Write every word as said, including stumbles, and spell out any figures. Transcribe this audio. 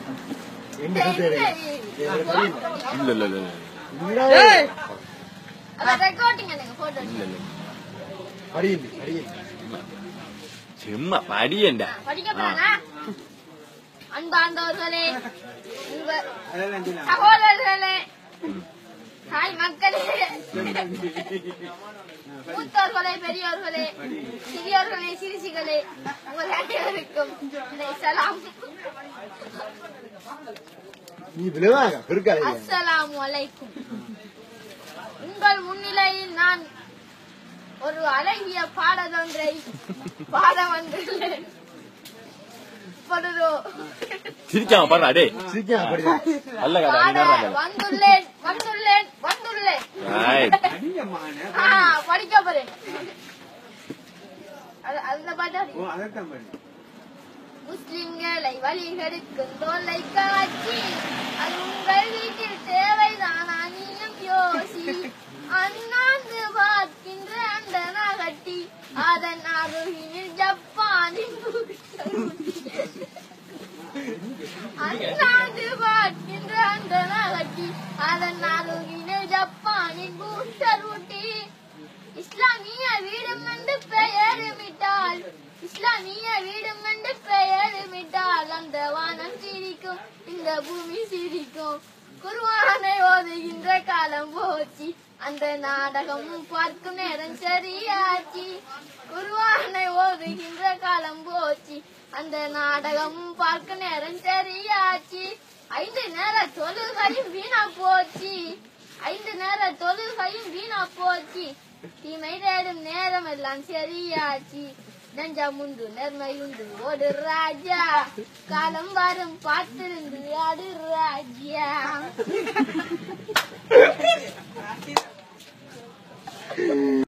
இல்ல இல்ல இல்ல சும்மா படியண்டா அன்பார்ந்தவர்களே, சகோதரர்களே, தாய் மக்களே, மூத்தோர்களே, பெரியோர்களே, சிறியோர்களே, சிறுசிகளே, உங்கள் அனைவருக்கும் சலாம். அஸ்ஸலாமு அலைக்கும். உங்கள் முன்னிலையில் நான் ஒரு அழகிய பாடலொன்றை பாட வந்துள்ளேன். வந்துள்ளேன் வந்துள்ளேன் வந்துள்ளேன் படிக்க போறேன். முஸ்லிம்களை வழிகெடுக்கும் தொல்லை காட்சி அது உங்கள் வீட்டில் தேவைதான். நீயும் யோசி. அண்ணாந்து பார்க்கின்ற அந்த நகட்டி அதன் அருகில் ஜப்பானின் அண்ணாந்து பார்க்கின்ற அந்த நகட்டி அதன் அருகில் ஜப்பானின் பூஸ்டர் ஊட்டி. இஸ்லாமிய வீடும் என்று பெயருமிட்டால் இஸ்லாமிய வீடும் என்று பெயருமிட்டால் அந்த வானம் சிரிக்கும், இந்த பூமி சிரிக்கும். குர்ஆனை ஓதுகின்ற காலம் போச்சு, அந்த நாடகம் பார்க்கும் நேரம் சரியாச்சு. குர்ஆனை ஓதுகின்ற காலம் போச்சு, அந்த நாடகம் பார்க்கும் நேரம் சரியாச்சு. ஐந்து நேர தொழுகையும் வீணா போச்சு, ஐந்து நேர தொழுகையும் வீணா போச்சு. தீமை தேடும் நேரம் எல்லாம் சரியாச்சு. நஞ்சமுண்டு நன்மையுண்டு ஒரு ராஜா, காலம் வரும் பார்த்திருந்து ஆடு ராஜா.